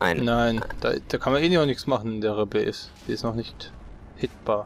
Nein, da kann man eh noch nichts machen in der Rebase. Die ist noch nicht hitbar.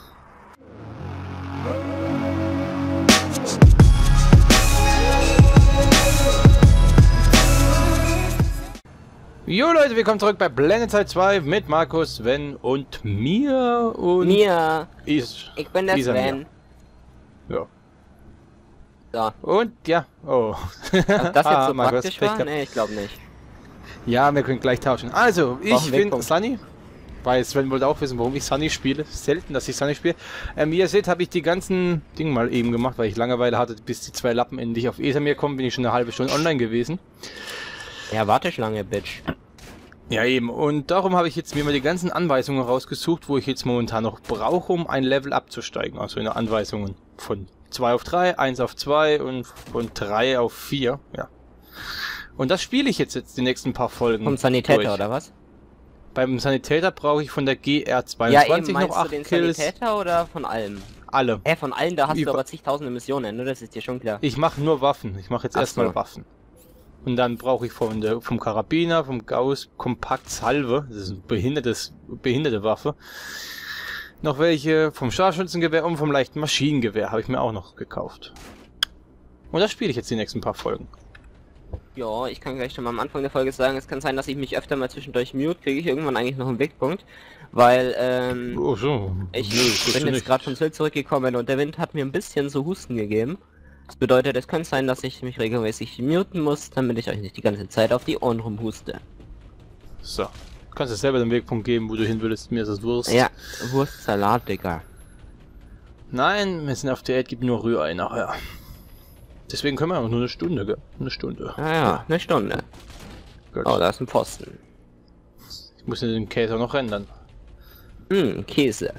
Jo Leute, willkommen zurück bei Blended Side 2 mit Markus, Sven und mir und... Ich bin der Sven. Ja. So. Und ja, oh. Ob das jetzt so Markus, praktisch war? Nee, ich glaube nicht. Ja, wir können gleich tauschen. Also, ich bin Wegpunkt. Sunny. Weil Sven wollte auch wissen, warum ich Sunny spiele. Selten, dass ich Sunny spiele. Wie ihr seht, habe ich die ganzen Dinge mal eben gemacht, weil ich Langeweile hatte, bis die zwei Lappen endlich auf Esamir kommen, bin ich schon eine halbe Stunde online gewesen. Ja, warte schon lange, Bitch. Ja eben, und darum habe ich jetzt mir mal die ganzen Anweisungen rausgesucht, wo ich jetzt momentan noch brauche, um ein Level abzusteigen. Also in den Anweisungen von 2 auf 3, 1 auf 2 und von 3 auf 4, ja. Und das spiele ich jetzt die nächsten paar Folgen. Vom Sanitäter durch. oder was? Beim Sanitäter brauche ich von der GR22 Ja, eben, meinst noch 8 du den Kills. Sanitäter oder von allem? Alle. Von allen, da hast du Über- aber zigtausende Missionen, ne? Das ist dir schon klar. Ich mache nur Waffen. Ich mache jetzt Ach erstmal so. Waffen. Und dann brauche ich vom Karabiner, vom Gauss Kompakt Salve, das ist eine behinderte Waffe. Noch welche vom Scharfschützengewehr und vom leichten Maschinengewehr habe ich mir auch noch gekauft. Und das spiele ich jetzt die nächsten paar Folgen. Ja, ich kann gleich schon mal am Anfang der Folge sagen, es kann sein, dass ich mich öfter mal zwischendurch mute, kriege ich irgendwann eigentlich noch einen Wegpunkt. Weil, Oh so. ich Nö, das bin du jetzt nicht. gerade von Sylt zurückgekommen und der Wind hat mir ein bisschen so Husten gegeben. Das bedeutet, es kann sein, dass ich mich regelmäßig muten muss, damit ich euch nicht die ganze Zeit auf die Ohren rumhuste. So. Du kannst dir selber den Wegpunkt geben, wo du hin würdest. Mir ist das Wurst. Ja, Wurstsalat, Digga. Nein, wir sind auf Diät, gibt nur Rührei nachher. Deswegen können wir auch nur eine Stunde, gell? Eine Stunde. Ah ja, eine Stunde. Gut. Oh, da ist ein Pfosten. Ich muss den Käse auch noch ändern. Käse.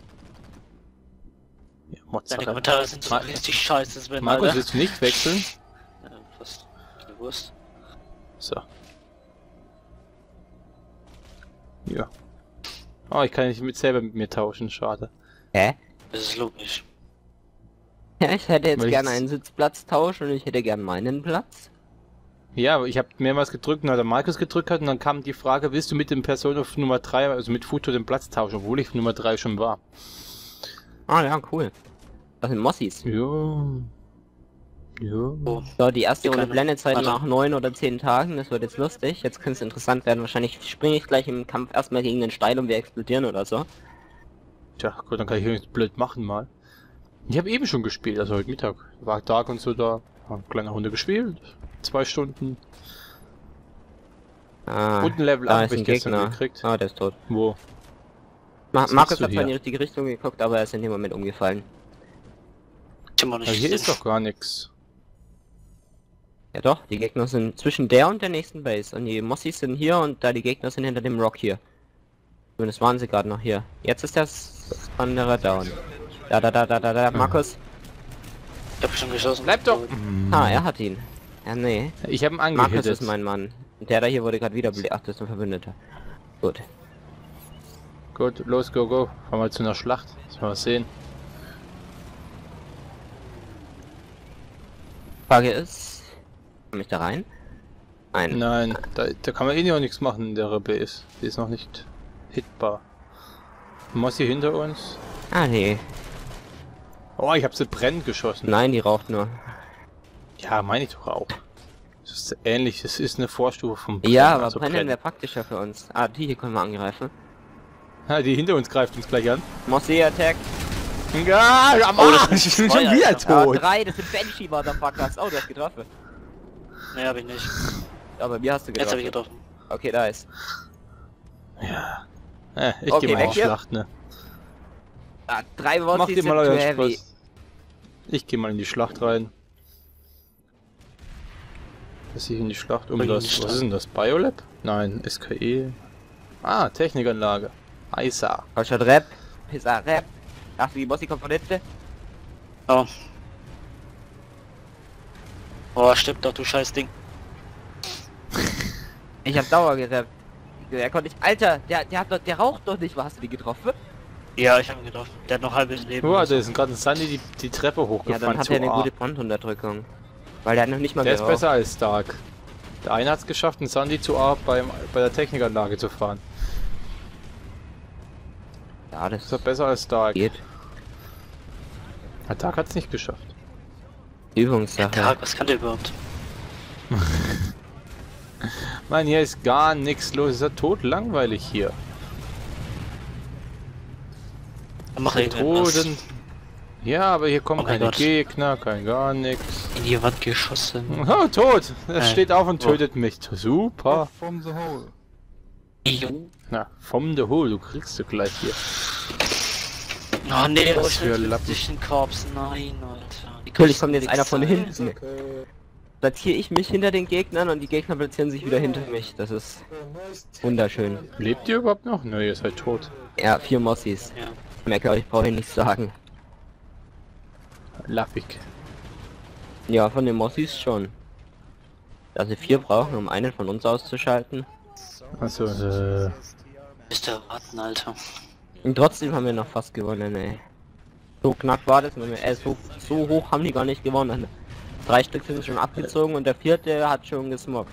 Ja, Deine Mozzarella. Kommentare sind so richtig scheiße, Sven, Markus, Alter. willst du nicht wechseln? Ja, fast. Eine Wurst. So. Ja. Oh, ich kann nicht selber mit mir tauschen, schade. Hä? Das ist logisch. Ja, ich hätte jetzt Weil ich- gerne einen Sitzplatztausch und ich hätte gern meinen Platz. Ja, aber ich habe mehrmals gedrückt und hat der Markus gedrückt hat und dann kam die Frage, willst du mit dem Person auf Nummer 3, also mit Futo den Platz tauschen, obwohl ich Nummer 3 schon war. Ah ja, cool. Das sind Mossis. Ja. Ja. Oh. So, die erste Wir Runde können- Blendezeit warte. nach 9 oder 10 Tagen, das wird jetzt lustig. Jetzt könnte es interessant werden. Wahrscheinlich springe ich gleich im Kampf erstmal gegen den Steil und wir explodieren oder so. Tja, gut, dann kann ich nichts blöd machen mal. Ich habe eben schon gespielt, also heute Mittag. War Tag und so da. Eine kleine Runde gespielt. 2 Stunden. Ah, Und ein Level da up ist habe ein ich gestern Gegner. gekriegt. Ah, der ist tot. Wo? Was Markus machst hat du zwar in die hier? richtige Richtung geguckt, aber er ist in dem Moment umgefallen. Timmer nicht. Also hier ist doch gar nichts. Ja doch, die Gegner sind zwischen der und der nächsten Base. Und die Mossis sind hier und da die Gegner sind hinter dem Rock hier. Zumindest waren sie gerade noch hier. Jetzt ist der Wanderer down. Da, Markus. Ich hab schon geschossen. Bleib doch! Ah, er hat ihn. Ja, nee. Ich habe ihn Markus angehittet. ist mein Mann. Und der da hier wurde gerade wieder Ach, das ist ein Verbündeter. Gut. Gut, los, go, go. Fahren wir zu einer Schlacht. Lass mal was sehen. Frage ist, komm ich da rein? Nein. Nein, da kann man eh noch nichts machen in der Rebase. Die ist noch nicht hitbar. Mossi hinter uns. Ah, nee. Oh, ich habe sie brennend geschossen. Nein, die raucht nur. Ja, meine ich doch auch. Das ist ähnlich, das ist eine Vorstufe vom Ja, aber also brennen wäre praktischer für uns. Ah, die hier können wir angreifen. Ja, die hinter uns greift uns gleich an. Mossi Attack. Ja, am Oh, das Arsch, sind ich bin zwei, schon wieder Alter. tot. 3, das sind Banshee Motherfuckers. Oh, du hast getroffen. Nee, hab ich nicht. Aber wie hast du Jetzt hab ich getroffen? getroffen. Okay, da ist. Ja. Ich Okay, geh mal weg in die hier. Schlacht, ne. Ah, 3 Macht Mossis ihr sind mal too euren heavy. Spaß. Ich gehe mal in die Schlacht rein. Was ich in die Schlacht um In die das. Was Schlacht. ist denn das? Biolab? Nein, SKE. Ah, Technikanlage. ISA. Falscher Rap. Pizza Rap. Ach, die Mossi-Komponente. Oh. Oh, stimmt doch, du scheiß Ding. Ich hab Dauer gerappt. Er konnte nicht. Alter, der raucht doch nicht. Wo hast du die getroffen? Ja, ich hab ihn getroffen. Der hat noch halbes Leben. Oh, oder da so. ist gerade ein Sunny die Treppe Ja, hochgefahren. dann hat zu er eine A. gute Brandunterdrückung. Weil der hat noch nicht mal Der ist geraucht. besser als Stark. Der eine hat es geschafft, einen Sandy zu A bei der Technikanlage zu fahren. Ja, das Das ist doch besser als Dark. geht. Der Dark hat es nicht geschafft. Übungssache. Tag, was kann der überhaupt? Mann, hier ist gar nichts los. Es ist ja tot langweilig hier. Dann mach irgendwas. Toten. Ja, aber hier kommen Oh mein keine Gott. Gegner, kein gar nichts. In die Wand geschossen. Oh, tot! Er Nein. steht auf und tötet mich. Super. From the hole. Jo. Na, vom The Hole, du kriegst du gleich hier. Oh nee, Was oh, für ich Lappen. zwischen Korps. Nein, Alter. Wie Natürlich kann kommt jetzt einer von sein? hinten. Okay. Platziere ich mich hinter den Gegnern und die Gegner platzieren sich wieder hinter mich. Das ist wunderschön. Lebt ihr überhaupt noch? Nö, ihr seid tot. Ja, 4 Mossis. Ja. Mehr glaube ich brauche ich nicht sagen. Lappig. Ja, von den Mossis schon. Dass sie 4 brauchen, um einen von uns auszuschalten. Also, Müsst ihr warten, Alter. Und trotzdem haben wir noch fast gewonnen, ey. So knapp war das, so hoch haben die gar nicht gewonnen. 3 Stück sind schon abgezogen und der 4. hat schon gesmockt.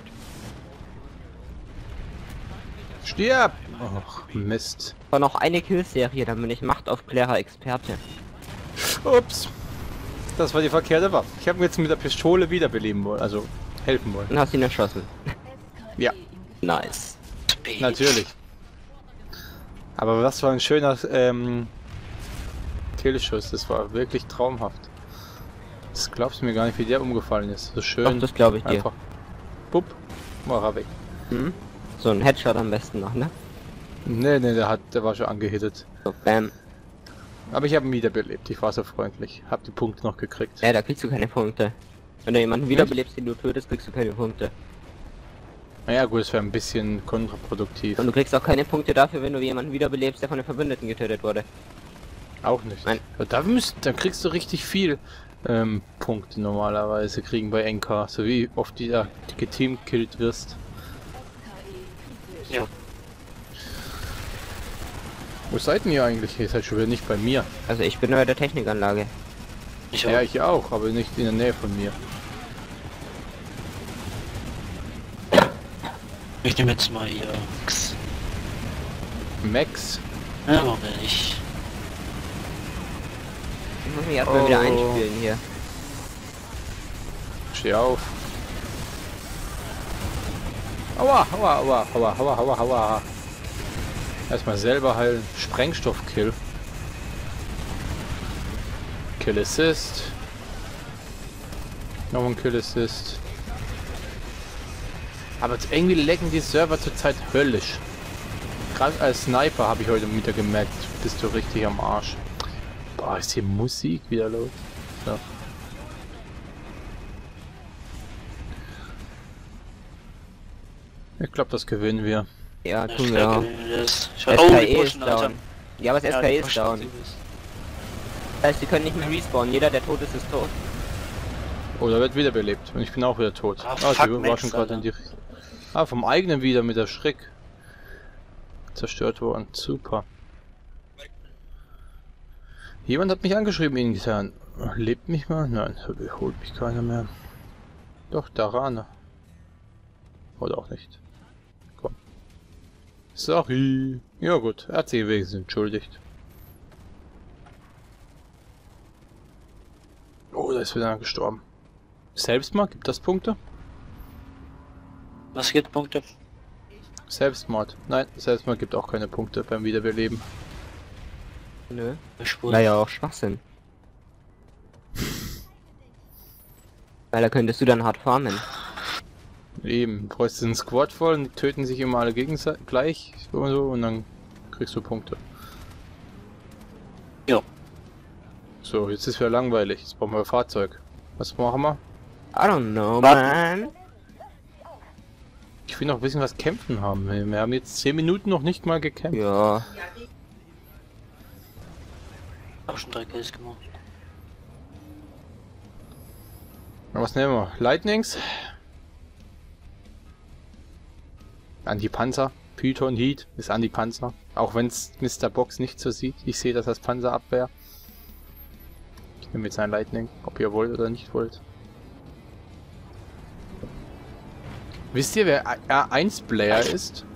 stirb! Ach, Mist. War noch eine Killserie, dann bin ich Machtaufklärer Experte. Ups. Das war die verkehrte Waffe. Ich habe jetzt mit der Pistole wiederbeleben wollen, also helfen wollen. Und hast ihn erschossen. Ja, Nice. Spät. natürlich. Aber was für ein schöner Killschuss, das war wirklich traumhaft. Das glaubst du mir gar nicht, wie der umgefallen ist. So schön. Doch, das glaube ich dir. Einfach. Bupp, war er weg. Mhm. So ein Headshot am besten noch, ne? Nee, der war schon angehittet. So, bam. Aber ich habe ihn wiederbelebt, ich war so freundlich. Hab die Punkte noch gekriegt. Ja, da kriegst du keine Punkte. Wenn du jemanden wiederbelebst, den du tötest, kriegst du keine Punkte. Naja gut, es wäre ein bisschen kontraproduktiv. Und du kriegst auch keine Punkte dafür, wenn du jemanden wiederbelebst, der von den Verbündeten getötet wurde. Auch nicht. Nein. Ja, dann kriegst du richtig viel Punkte normalerweise kriegen bei NK, so wie oft du da geteamkillt wirst. Ja. Wo seid ihr eigentlich? Ihr seid schon wieder nicht bei mir. Oh. Also ich bin bei der Technikanlage. Ich Ja, auch. ich auch, aber nicht in der Nähe von mir. Ich nehme jetzt mal hier X. Max. Ja, warum nicht? Ich muss mich erstmal wieder einspielen hier. Steh auf. Aua, aua, aua, aua, aua, aua, aua. Erstmal selber heilen. Sprengstoffkill. Kill Assist. Noch ein Kill Assist. Aber irgendwie lecken die Server zurzeit höllisch. Gerade als Sniper habe ich heute wieder gemerkt, bist du richtig am Arsch. Boah, ist hier Musik wieder los. So. Ich glaube, das gewinnen wir. Ja, Ich tun wir auch. Oh, die SKE ist pushen, Alter. down. Ja, aber das Ja, SKE die ist pushen down. übelst. Das heißt, sie können nicht mehr respawnen. Jeder, der tot ist, ist tot. Oh, da wird wiederbelebt. Und ich bin auch wieder tot. Ah, Ah, fuck, die war Max, schon gerade in die... Alter. Ah, vom eigenen wieder mit der Schreck. Zerstört worden. Super. Jemand hat mich angeschrieben, intern. Lebt mich mal? Nein, holt mich keiner mehr. Doch, Darana. Oder auch nicht. Komm. Sorry. Ja gut, er hat sich wenigstens entschuldigt. Oh, da ist wieder einer gestorben. Selbstmord, gibt das Punkte? Was gibt Punkte? Selbstmord. Nein, Selbstmord gibt auch keine Punkte beim Wiederbeleben. Nö. Spuren. Naja, auch Schwachsinn. Weil da könntest du dann hart farmen. Eben, bräuchst du einen Squad voll und die töten sich immer alle gegenseitig gleich und dann kriegst du Punkte. Ja. So, jetzt ist wieder langweilig. Jetzt brauchen wir ein Fahrzeug. Was machen wir? I don't know, Warten. man. Ich will noch ein bisschen was kämpfen haben. Wir haben jetzt 10 Minuten noch nicht mal gekämpft. Ja. Auch schon 3 Kills gemacht. Na, was nehmen wir? Lightnings? Anti-Panzer. Python Heat ist Anti-Panzer. Auch wenn es Mr. Box nicht so sieht. Ich sehe das als Panzerabwehr. Ich nehme jetzt ein Lightning, ob ihr wollt oder nicht wollt. Wisst ihr, wer R1-Player ist?